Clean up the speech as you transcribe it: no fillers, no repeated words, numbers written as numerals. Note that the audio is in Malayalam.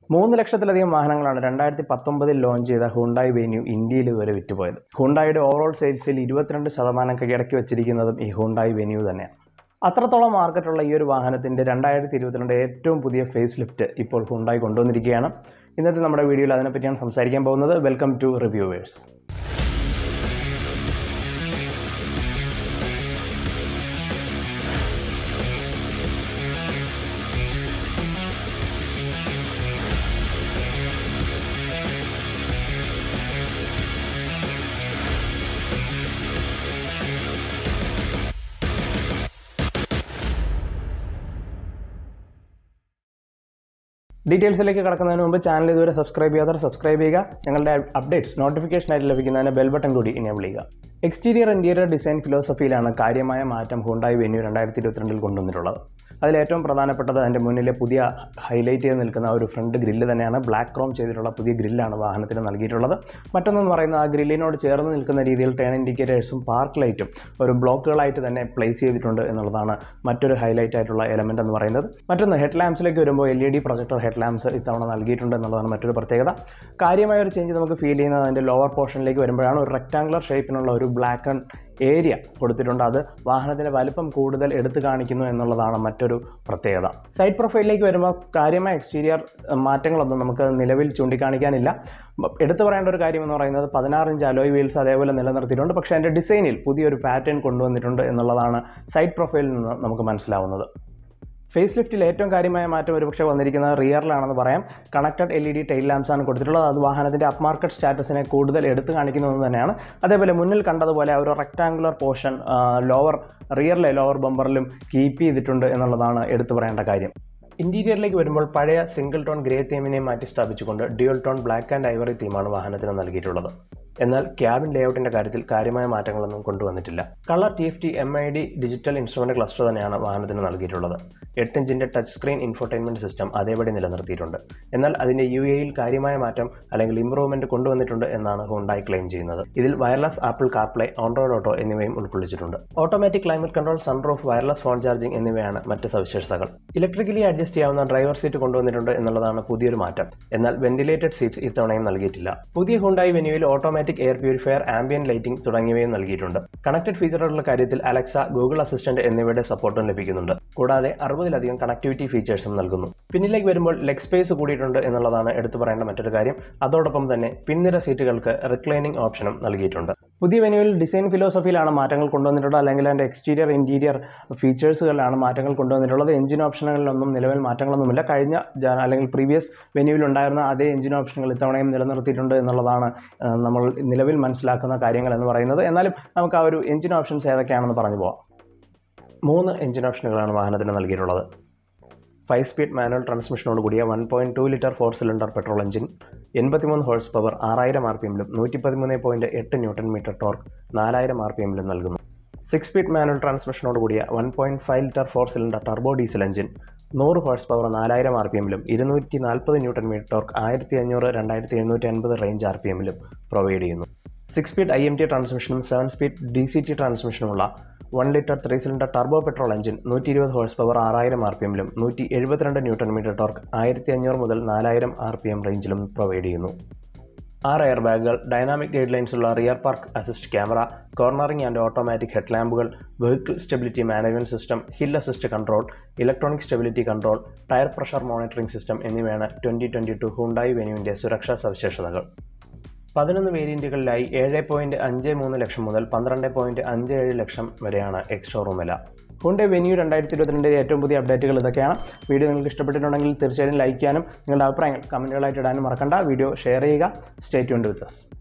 3 ലക്ഷത്തിലധികം വാഹനങ്ങളാണ് 2019 ലോഞ്ച് ചെയ്ത ഹ്യുണ്ടായി വെന്യൂ ഇന്ത്യയിൽ ഇതുവരെ വിറ്റുപോയത്. ഹ്യുണ്ടായിയുടെ ഓവറോൾ സെയിൽസിൽ 22% കൈയടക്കി വച്ചിരിക്കുന്നതും ഈ ഹ്യുണ്ടായി വെന്യൂ തന്നെയാണ്. അത്രത്തോളം മാർക്കറ്റുള്ള ഈ ഒരു വാഹനത്തിൻ്റെ 2022 ഏറ്റവും പുതിയ ഫേസ് ലിഫ്റ്റ് ഇപ്പോൾ ഹ്യുണ്ടായി കൊണ്ടുവന്നിരിക്കുകയാണ്. ഇന്നത്തെ നമ്മുടെ വീഡിയോയിൽ അതിനെപ്പറ്റിയാണ് സംസാരിക്കാൻ പോകുന്നത്. Welcome to reviewers. ഡീറ്റെയിൽസിലേക്ക് കടക്കുന്നതിന് മുമ്പ് ചാനൽ ഇതുവരെ സബ്സ്ക്രൈബ് ചെയ്യാത്തവർ സബ്സ്ക്രൈബ് ചെയ്യുക. ഞങ്ങളുടെ അപ്ഡേറ്റ്സ് നോട്ടിഫിക്കേഷനായിട്ട് ലഭിക്കുന്നതിന് ബെൽ ബട്ടൺ കൂടി എനേബിൾ ചെയ്യുക. എക്സ്റ്റീരിയർ ഇൻറ്റീരിയർ ഡിസൈൻ ഫിലോസഫിയിലാണ് കാര്യമായ മാറ്റം ഹ്യുണ്ടായി വെന്യൂ 2022 കൊണ്ടുവന്നിട്ടുള്ളത്. അതിലേറ്റവും പ്രധാനപ്പെട്ടത് അതിൻ്റെ മുന്നിലെ പുതിയ ഹൈലൈറ്റ് ചെയ്ത് നിൽക്കുന്ന ഒരു ഫ്രണ്ട് ഗ്രില്ല് തന്നെയാണ്. ബ്ലാക്ക് ക്രോം ചെയ്തിട്ടുള്ള പുതിയ ഗ്രില്ലാണ് വാഹനത്തിന് നൽകിയിട്ടുള്ളത്. മറ്റൊന്നെന്ന് പറയുന്നത് ആ ഗ്രില്ലിനോട് ചേർന്ന് നിൽക്കുന്ന രീതിയിൽ ടേൺ ഇൻഡിക്കേറ്റേഴ്സും പാർക്ക് ലൈറ്റും ഒരു ബ്ലോക്കുകളായിട്ട് തന്നെ പ്ലേസ് ചെയ്തിട്ടുണ്ട് എന്നുള്ളതാണ് മറ്റൊരു ഹൈലൈറ്റ് ആയിട്ടുള്ള എലമെൻ്റ് എന്ന് പറയുന്നത്. മറ്റൊന്ന് ഹെഡ് ലാംപ്സിലേക്ക് വരുമ്പോൾ LED പ്രൊജക്ടർ ഹെഡ് ലാംപ്സ് ഇത്തവണ നൽകിയിട്ടുണ്ട് എന്നുള്ളതാണ് മറ്റൊരു പ്രത്യേകത. കാര്യമായ ഒരു ചേഞ്ച് നമുക്ക് ഫീൽ ചെയ്യുന്നത് അതിൻ്റെ ലോവർ പോർഷനിലേക്ക് വരുമ്പോഴാണ്. ഒരു റെക്ടാങ്കുലർ ഷേപ്പിനുള്ള ഒരു ബ്ലാക്ക് ആൻഡ് ഏരിയ കൊടുത്തിട്ടുണ്ട്. അത് വാഹനത്തിൻ്റെ വലുപ്പം കൂടുതൽ എടുത്തു കാണിക്കുന്നു എന്നുള്ളതാണ് മറ്റൊരു പ്രത്യേകത. സൈഡ് പ്രൊഫൈലിലേക്ക് വരുമ്പോൾ കാര്യമായ എക്സ്റ്റീരിയർ മാറ്റങ്ങളൊന്നും നമുക്ക് നിലവിൽ ചൂണ്ടിക്കാണിക്കാനില്ല. എടുത്തു പറയേണ്ട ഒരു കാര്യം എന്ന് പറയുന്നത് 16 ഇഞ്ച് അലോയ് വീൽസ് അതേപോലെ നിലനിർത്തിയിട്ടുണ്ട്. പക്ഷേ അതിൻ്റെ ഡിസൈനിൽ പുതിയൊരു പാറ്റേൺ കൊണ്ടുവന്നിട്ടുണ്ട് എന്നുള്ളതാണ് സൈഡ് പ്രൊഫൈലിൽ നിന്ന് നമുക്ക് മനസ്സിലാവുന്നത്. ഫേസ് ലിഫ്റ്റിൽ ഏറ്റവും കാര്യമായ മാറ്റം ഒരുപക്ഷെ വന്നിരിക്കുന്നത് റിയറിലാണെന്ന് പറയാം. കണക്റ്റഡ് LED ടെയിൽ ലാംപ്സാണ് കൊടുത്തിട്ടുള്ളത്. അത് വാഹനത്തിൻ്റെ അപ്പ് മാർക്കറ്റ് സ്റ്റാറ്റസിനെ കൂടുതൽ എടുത്തു കാണിക്കുന്നത് തന്നെയാണ്. അതേപോലെ മുന്നിൽ കണ്ടതുപോലെ ഒരു റെക്ടാങ്കുലർ പോർഷൻ റിയറിലെ ലോവർ ബമ്പറിലും കീപ്പ് ചെയ്തിട്ടുണ്ട് എന്നുള്ളതാണ് എടുത്തു പറയേണ്ട കാര്യം. ഇൻറ്റീരിയറിലേക്ക് വരുമ്പോൾ പഴയ സിംഗിൾ ടോൺ ഗ്രേ തീമിനെ മാറ്റി സ്ഥാപിച്ചുകൊണ്ട് dual tone black and ivory തീമാണ് വാഹനത്തിന് നൽകിയിട്ടുള്ളത്. എന്നാൽ ക്യാബിൻ ലേഔട്ടിൻ്റെ കാര്യത്തിൽ കാര്യമായ മാറ്റങ്ങളൊന്നും കൊണ്ടുവന്നിട്ടില്ല. Colour TFT MID digital instrument cluster തന്നെയാണ് വാഹനത്തിന് നൽകിയിട്ടുള്ളത്. 8 ഇഞ്ചിൻ്റെ ടച്ച് സ്ക്രീൻ ഇൻഫോർടൈൻമെൻറ്റ് സിസ്റ്റം അതേപടി നിലനിർത്തിയിട്ടുണ്ട്. എന്നാൽ അതിൻ്റെ UAയിൽ കാര്യമായ മാറ്റം അല്ലെങ്കിൽ ഇംപ്രൂവ്മെൻറ്റ് കൊണ്ടുവന്നിട്ടുണ്ട് എന്നാണ് ഹ്യുണ്ടായി ക്ലെയിം ചെയ്യുന്നത്. ഇതിൽ wireless Apple CarPlay, Android auto എന്നിവയും ഉൾക്കൊള്ളിച്ചിട്ടുണ്ട്. Automatic climate control, sunroof, wireless phone charging എന്നിവയാണ് മറ്റ് സവിശേഷതകൾ. ഇലക്ട്രിക്കലി അഡ്ജസ്റ്റ് ചെയ്യാവുന്ന ഡ്രൈവർ സീറ്റ് കൊണ്ടുവന്നിട്ടുണ്ട് എന്നുള്ളതാണ് പുതിയൊരു മാറ്റം. എന്നാൽ വെന്റിലേറ്റഡ് സീറ്റ്സ് ഇത്തവണയും നൽകിയിട്ടില്ല. പുതിയ ഹ്യുണ്ടായി വെന്യൂവിൽ automatic air purifier, ambient lighting തുടങ്ങിയവയും നൽകിയിട്ടുണ്ട്. കണക്റ്റഡ് ഫീച്ചറുകളുടെ കാര്യത്തിൽ അലക്സ, ഗൂഗിൾ അസിസ്റ്റന്റ് എന്നിവയുടെ സപ്പോർട്ടും ലഭിക്കുന്നുണ്ട്. കൂടാതെ 60-ലധികം കണക്ടിവിറ്റി ഫീച്ചേഴ്സും നൽകുന്നു. പിന്നിലേക്ക് വരുമ്പോൾ ലെഗ് സ്പേസ് കൂടിയിട്ടുണ്ട് എന്നുള്ളതാണ് എടുത്തു പറയേണ്ട മറ്റൊരു കാര്യം. അതോടൊപ്പം തന്നെ പിൻനിര സീറ്റുകൾക്ക് റിക്ലൈനിങ് ഓപ്ഷനും നൽകിയിട്ടുണ്ട്. പുതിയ വെന്യൂവിൽ ഡിസൈൻ ഫിലോസഫിയിലാണ് മാറ്റങ്ങൾ കൊണ്ടുവന്നിട്ടുള്ളത്, അല്ലെങ്കിൽ അതിൻ്റെ എക്സ്റ്റീരിയർ ഇൻറ്റീരിയർ ഫീച്ചേഴ്സുകളിലാണ് മാറ്റങ്ങൾ കൊണ്ടുവന്നിട്ടുള്ളത്. എഞ്ചിൻ ഓപ്ഷനുകളിലൊന്നും നിലവിൽ മാറ്റങ്ങളൊന്നുമില്ല. കഴിഞ്ഞ അല്ലെങ്കിൽ പ്രീവിയസ് വെന്യൂവിൽ ഉണ്ടായിരുന്ന അതേ എഞ്ചിൻ ഓപ്ഷനുകൾ ഇത്തവണയും നിലനിർത്തിയിട്ടുണ്ട് എന്നുള്ളതാണ് നമ്മൾ നിലവിൽ മനസ്സിലാക്കുന്ന കാര്യങ്ങൾ എന്ന് പറയുന്നത്. എന്നാലും നമുക്ക് ആ ഒരു എഞ്ചിൻ ഓപ്ഷൻസ് ഏതൊക്കെയാണെന്ന് പറഞ്ഞു പോകാം. 3 എഞ്ചിൻ ഓപ്ഷനുകളാണ് വാഹനത്തിന് നൽകിയിട്ടുള്ളത്. 5 സ്പീഡ് മാനുവൽ ട്രാൻസ്മിഷനോട് കൂടിയ 1.2 litre 4 cylinder petrol engine, 83 horse power 6000 RPMലും 113.8 ന്യൂട്ടൺ മീറ്റർ ടോർക്ക് 4000 RPMലും നൽകുന്നു. 6 സ്പീഡ് മാനുവൽ ട്രാൻസ്മിഷനോട് കൂടിയ 1.5 litre 4 cylinder turbo diesel engine, 100 horse power 4000 RPMലും 240 ന്യൂട്ടൺ മീറ്റർ ടോർക്ക് 1500-2750 റേഞ്ച് RPMലും പ്രൊവൈഡ് ചെയ്യുന്നു. 6 സ്പീഡ് IMT ട്രാൻസ്മിഷനും 7 സ്പീഡ് DCT ട്രാൻസ്മിഷനുമുള്ള 1 litre 3 cylinder turbo petrol engine, 120 horse power 6000 RPMലും 172 ന്യൂട്ടൺ മീറ്റർ ടോർക്ക് 1500-4000 RPM റേഞ്ചിലും പ്രൊവൈഡ് ചെയ്യുന്നു. 6 എയർ ബാഗുകൾ, ഡൈനാമിക് ഗൈഡ് ലൈൻസുള്ള rear park assist camera, cornering and automatic ഹെഡ്ലാമ്പുകൾ, vehicle stability management system, hill assist control, electronic stability control, tyre pressure monitoring system എന്നിവയാണ് 2022 ഹ്യുണ്ടായി വെന്യൂവിൻ്റെ സുരക്ഷാ സവിശേഷതകൾ. 11 വേരിയൻറ്റുകളിലായി 7.53 ലക്ഷം മുതൽ 12.57 ലക്ഷം വരെയാണ് എക്സ് ഷോറൂം വില. ഹ്യുണ്ടായി വെന്യൂ 2022 ഏറ്റവും പുതിയ അപ്ഡേറ്റുകൾ ഇതൊക്കെയാണ്. വീഡിയോ നിങ്ങൾക്ക് ഇഷ്ടപ്പെട്ടിട്ടുണ്ടെങ്കിൽ തീർച്ചയായും ലൈക്ക് ചെയ്യാനും നിങ്ങളുടെ അഭിപ്രായങ്ങൾ കമൻറ്റുകളായിട്ട് ഇടാനും മറക്കണ്ട. വീഡിയോ ഷെയർ ചെയ്യുക. Stay tuned with us.